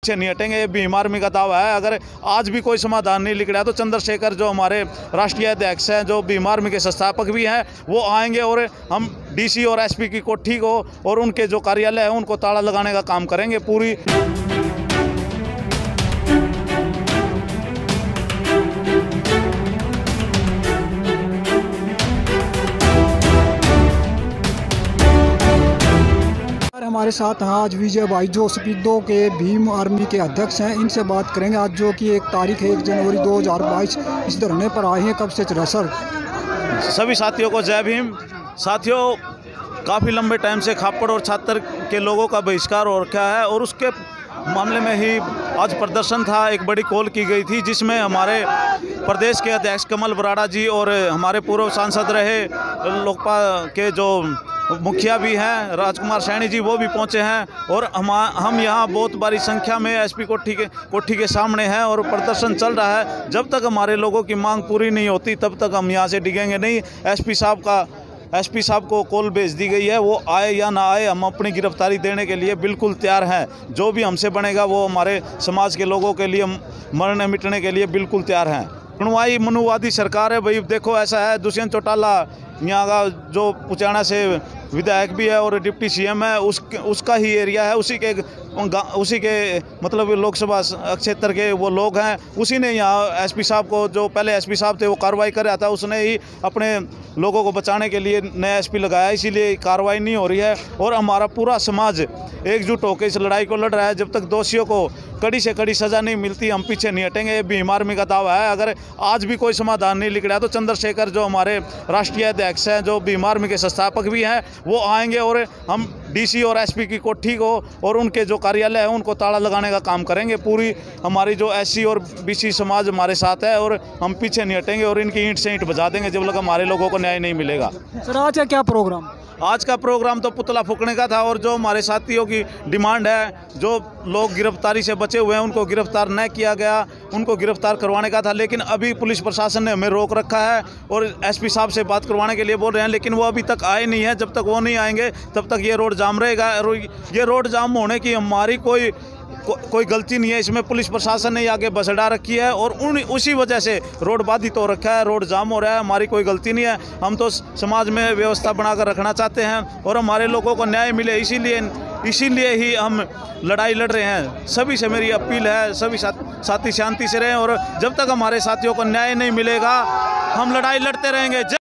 पीछे नहीं हटेंगे। ये भीम आर्मी का दावा है। अगर आज भी कोई समाधान नहीं निकला तो चंद्रशेखर जो हमारे राष्ट्रीय अध्यक्ष हैं, जो भीम आर्मी के संस्थापक भी हैं, वो आएंगे और हम डीसी और एसपी की कोठी को और उनके जो कार्यालय है उनको ताला लगाने का काम करेंगे। पूरी हमारे साथ आज विजय भाई जो स्पीडो के भीम आर्मी के अध्यक्ष हैं, इनसे बात करेंगे। आज जो कि एक तारीख है 1 जनवरी 2022, इस धरने पर आए हैं। कब से चला सर? सभी साथियों को जय भीम। साथियों, काफ़ी लंबे टाइम से खापड़ और छात्र के लोगों का बहिष्कार हो रखा है और उसके मामले में ही आज प्रदर्शन था। एक बड़ी कॉल की गई थी जिसमें हमारे प्रदेश के अध्यक्ष कमल बराड़ा जी और हमारे पूर्व सांसद रहे लोकपा के जो मुखिया भी हैं राजकुमार सैनी जी, वो भी पहुंचे हैं और हम यहाँ बहुत बड़ी संख्या में एसपी कोठी के सामने हैं और प्रदर्शन चल रहा है। जब तक हमारे लोगों की मांग पूरी नहीं होती तब तक हम यहाँ से डिगेंगे नहीं। एसपी साहब को कॉल भेज दी गई है, वो आए या ना आए हम अपनी गिरफ्तारी देने के लिए बिल्कुल तैयार हैं। जो भी हमसे बनेगा वो हमारे समाज के लोगों के लिए मरने मिटने के लिए बिल्कुल तैयार हैं। सुनवाई मनुवादी सरकार है भाई। देखो ऐसा है, दुष्यंत चौटाला यहाँ का जो पुचाना से विधायक भी है और डिप्टी सीएम है, उसका ही एरिया है, उसी के मतलब लोकसभा क्षेत्र के वो लोग हैं। उसी ने यहाँ एसपी साहब को, जो पहले एसपी साहब थे वो कार्रवाई कर रहा था, उसने ही अपने लोगों को बचाने के लिए नया एसपी लगाया, इसीलिए कार्रवाई नहीं हो रही है। और हमारा पूरा समाज एकजुट होकर इस लड़ाई को लड़ रहा है। जब तक दोषियों को कड़ी से कड़ी सज़ा नहीं मिलती हम पीछे नहीं हटेंगे। ये भीम आर्मी का दावा है। अगर आज भी कोई समाधान नहीं निकला तो चंद्रशेखर जो हमारे राष्ट्रीय अध्यक्ष हैं, जो भीम आर्मी के संस्थापक भी हैं, वो आएंगे और हम डीसी और एसपी की कोठी को और उनके जो कार्यालय है उनको ताला लगाने का काम करेंगे। पूरी हमारी जो एससी और बीसी समाज हमारे साथ है और हम पीछे नहीं हटेंगे और इनकी ईंट से ईंट बजा देंगे जब तक हमारे लोगों को न्याय नहीं मिलेगा। सर आज का क्या प्रोग्राम? आज का प्रोग्राम तो पुतला फूकने का था और जो हमारे साथियों की डिमांड है, जो लोग गिरफ्तारी से बचे हुए हैं उनको गिरफ्तार न किया गया, उनको गिरफ्तार करवाने का था। लेकिन अभी पुलिस प्रशासन ने हमें रोक रखा है और एसपी साहब से बात करवाने के लिए बोल रहे हैं, लेकिन वो अभी तक आए नहीं है। जब तक वो नहीं आएंगे तब तक ये रोड जाम रहेगा। और ये रोड जाम होने की हमारी कोई गलती नहीं है, इसमें पुलिस प्रशासन ने आगे बस अड़ा रखी है और उसी वजह से रोड बाधित हो रखा है, रोड जाम हो रहा है। हमारी कोई गलती नहीं है। हम तो समाज में व्यवस्था बनाकर रखना चाहते हैं और हमारे लोगों को न्याय मिले, इसीलिए ही हम लड़ाई लड़ रहे हैं। सभी से मेरी अपील है, सभी साथी शांति से रहें और जब तक हमारे साथियों को न्याय नहीं मिलेगा हम लड़ाई लड़ते रहेंगे।